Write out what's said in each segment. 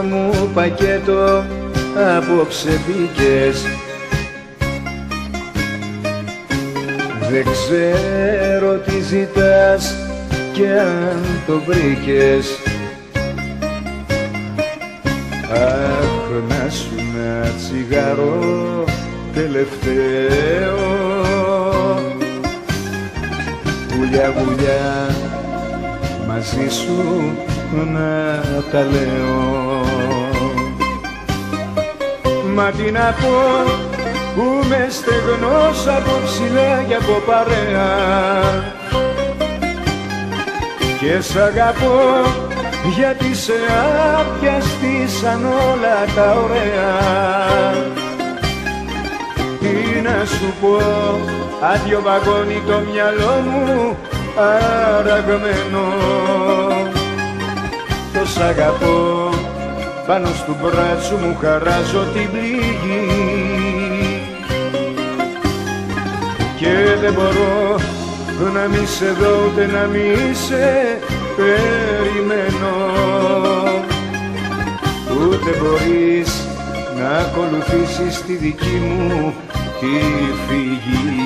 μου πακέτο απόψε μπήκες. Δεν ξέρω τι ζητάς κι αν το βρήκες. Αχ, να σου ένα τσιγάρο τελευταίο, γουλιά γουλιά μαζί σου να τα λέω. Μα τι να πω που με στεγνός από ψηλά και από παρέα, και σ' αγαπώ γιατί σε άπιαστησαν όλα τα ωραία. Τι να σου πω, άδειο βαγόνι το μυαλό μου αραγμένο. Το σ' αγαπώ, πάνω στου μπράτσου μου χαράζω την πληγή, και δεν μπορώ να μη σε δω ούτε να μη σε περιμένω. Ούτε μπορείς να ακολουθήσεις τη δική μου τη φυγή.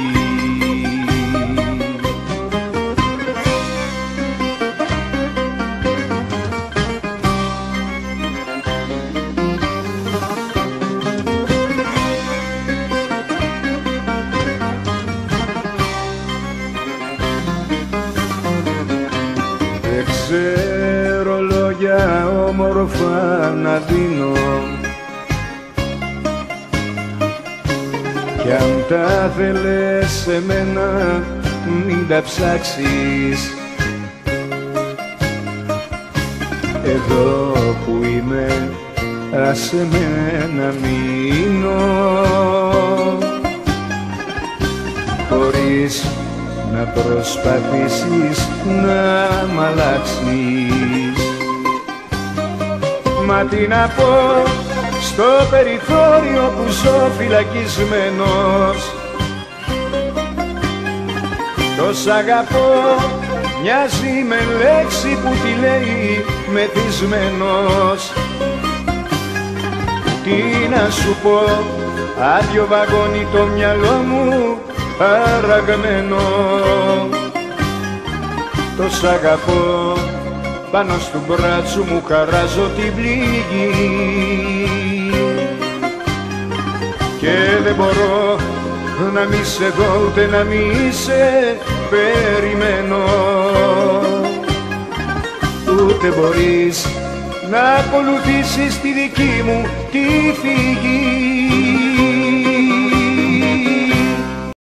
Ξέρω λόγια όμορφα να δίνω, κι αν τα θέλες σε μένα μην τα ψάξεις. Εδώ που είμαι άσε με να μείνω, χωρίς να προσπαθήσεις να μ' αλλάξεις. Μα τι να πω, στο περιθώριο που ζω φυλακισμένος, το σ' αγαπώ μοιάζει με λέξη που τη λέει μεθυσμένος. Τι να σου πω, άδειο βαγόνι το μυαλό μου αραγμένο. Το σ' αγαπώ, πάνω στου μπράτσου μου χαράζω την πληγή, και δεν μπορώ να μη σε δω ούτε να μη σε περιμένω. Ούτε μπορείς να ακολουθήσεις τη δική μου τη φυγή.